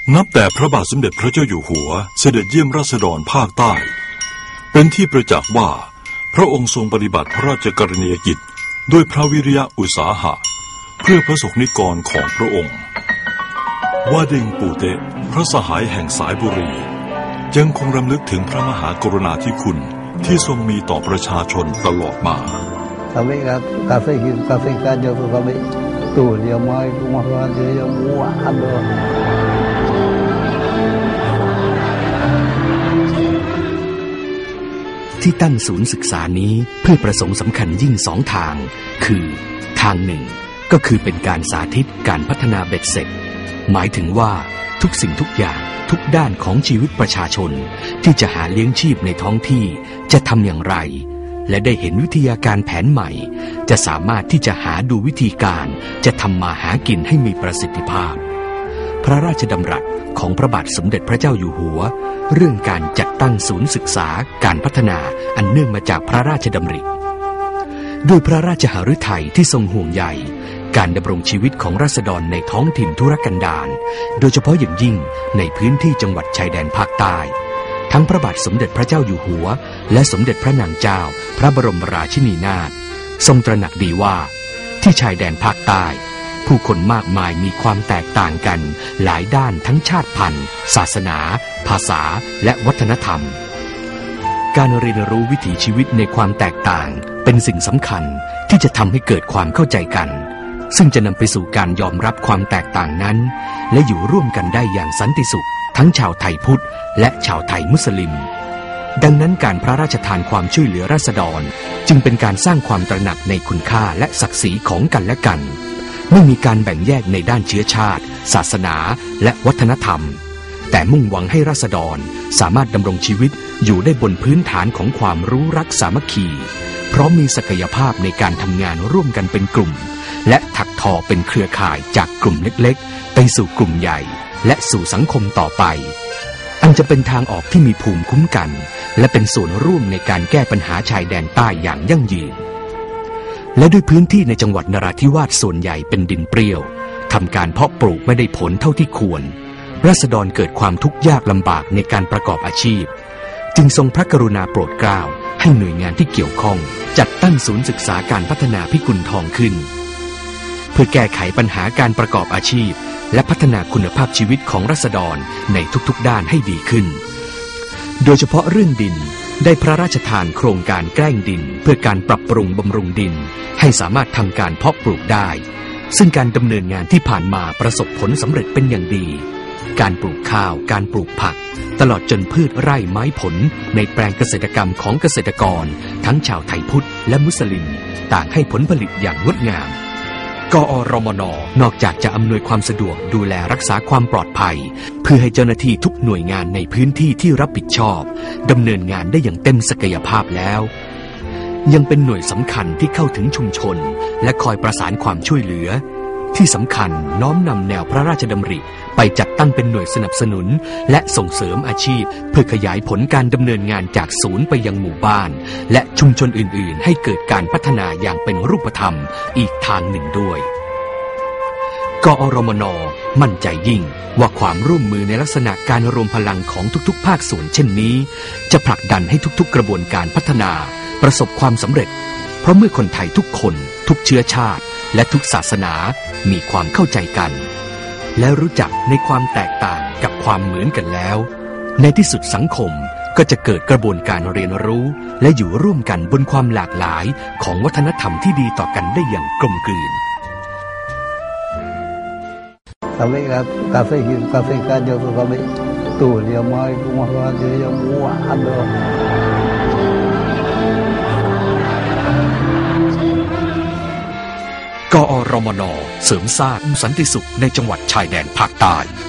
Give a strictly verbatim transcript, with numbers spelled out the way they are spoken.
นับแต่พระบาทสมเด็จพระเจ้าอยู่หัวเสด็จเยี่ยมราษฎรภาคใต้เป็นที่ประจักษ์ว่าพระองค์ทรงปฏิบัติพระราชกรณียกิจด้วยพระวิริยะอุตสาหะเพื่อพระสงฆ์นิกรของพระองค์ว่าเด้งปู่เตะพระสหายแห่งสายบุรียังคงรำลึกถึงพระมหากรุณาธิคุณที่ทรงมีต่อประชาชนตลอดมา Kami kafe kafe kajo kami tu dia mai rumah dia yang muat ada ที่ตั้งศูนย์ศึกษานี้เพื่อประสงค์สำคัญยิ่งสองทางคือทางหนึ่งก็คือเป็นการสาธิตการพัฒนาเบ็ดเสร็จหมายถึงว่าทุกสิ่งทุกอย่างทุกด้านของชีวิตประชาชนที่จะหาเลี้ยงชีพในท้องที่จะทำอย่างไรและได้เห็นวิทยาการแผนใหม่จะสามารถที่จะหาดูวิธีการจะทำมาหากินให้มีประสิทธิภาพพระราชดำรัสของพระบาทสมเด็จพระเจ้าอยู่หัวเรื่องการจัดตั้งศูนย์ศึกษาการพัฒนาอันเนื่องมาจากพระราชดำริด้วยพระราชหฤทัยที่ทรงห่วงใยการดำรงชีวิตของราษฎรในท้องถิ่นทุรกันดารโดยเฉพาะอย่างยิ่งในพื้นที่จังหวัดชายแดนภาคใต้ทั้งพระบาทสมเด็จพระเจ้าอยู่หัวและสมเด็จพระนางเจ้าพระบรมราชินีนาถทรงตระหนักดีว่าที่ชายแดนภาคใต้ผู้คนมากมายมีความแตกต่างกันหลายด้านทั้งชาติพันธุ์ศาสนาภาษาและวัฒนธรรมการเรียนรู้วิถีชีวิตในความแตกต่างเป็นสิ่งสำคัญที่จะทำให้เกิดความเข้าใจกันซึ่งจะนำไปสู่การยอมรับความแตกต่างนั้นและอยู่ร่วมกันได้อย่างสันติสุขทั้งชาวไทยพุทธและชาวไทยมุสลิมดังนั้นการพระราชทานความช่วยเหลือราษฎรจึงเป็นการสร้างความตระหนักในคุณค่าและศักดิ์ศรีของกันและกันไม่มีการแบ่งแยกในด้านเชื้อชาติศาสนาและวัฒนธรรมแต่มุ่งหวังให้ราษฎรสามารถดำรงชีวิตอยู่ได้บนพื้นฐานของความรู้รักสามัคคีเพราะมีศักยภาพในการทำงานร่วมกันเป็นกลุ่มและถักทอเป็นเครือข่ายจากกลุ่มเล็กๆไปสู่กลุ่มใหญ่และสู่สังคมต่อไปอันจะเป็นทางออกที่มีภูมิคุ้มกันและเป็นส่วนร่วมในการแก้ปัญหาชายแดนใต้อย่างยั่งยืนและด้วยพื้นที่ในจังหวัดนราธิวาสส่วนใหญ่เป็นดินเปรี้ยวทำการเพาะปลูกไม่ได้ผลเท่าที่ควรราษฎรเกิดความทุกข์ยากลำบากในการประกอบอาชีพจึงทรงพระกรุณาโปรดเกล้าให้หน่วยงานที่เกี่ยวข้องจัดตั้งศูนย์ศึกษาการพัฒนาพิกุลทองขึ้นเพื่อแก้ไขปัญหาการประกอบอาชีพและพัฒนาคุณภาพชีวิตของราษฎรในทุกๆด้านให้ดีขึ้นโดยเฉพาะเรื่องดินได้พระราชทานโครงการแกล้งดินเพื่อการปรับปรุงบำรุงดินให้สามารถทำการเพาะปลูกได้ซึ่งการดำเนินงานที่ผ่านมาประสบผลสำเร็จเป็นอย่างดีการปลูกข้าวการปลูกผักตลอดจนพืชไร่ไม้ผลในแปลงเกษตรกรรมของเกษตรกรทั้งชาวไทยพุทธและมุสลิมต่างให้ผลผลิตอย่างงดงามกอรมน.นอกจากจะอำนวยความสะดวกดูแลรักษาความปลอดภัยเพื่อให้เจ้าหน้าที่ทุกหน่วยงานในพื้นที่ที่รับผิดชอบดำเนินงานได้อย่างเต็มศักยภาพแล้วยังเป็นหน่วยสำคัญที่เข้าถึงชุมชนและคอยประสานความช่วยเหลือที่สำคัญน้อมนำแนวพระราชดำริไปจัดตั้งเป็นหน่วยสนับสนุนและส่งเสริมอาชีพเพื่อขยายผลการดำเนินงานจากศูนย์ไปยังหมู่บ้านและชุมชนอื่นๆให้เกิดการพัฒนาอย่างเป็นรูปธรรมอีกทางหนึ่งด้วยกอรมน.มั่นใจยิ่งว่าความร่วมมือในลักษณะการรวมพลังของทุกๆภาคส่วนเช่นนี้จะผลักดันให้ทุกๆกระบวนการพัฒนาประสบความสำเร็จเพราะเมื่อคนไทยทุกคนทุกเชื้อชาติและทุกศาสนามีความเข้าใจกันและรู้จักในความแตกต่างกับความเหมือนกันแล้วในที่สุดสังคมก็จะเกิดกระบวนการเรียนรู้และอยู่ร่วมกันบนความหลากหลายของวัฒนธรรมที่ดีต่อกันได้อย่างกลมกลืน Kami kafe kafe kajo kami tu dia mai rumah dia yang muat ada กอรมน.เสริมสร้างสันติสุขในจังหวัดชายแดนภาคใต้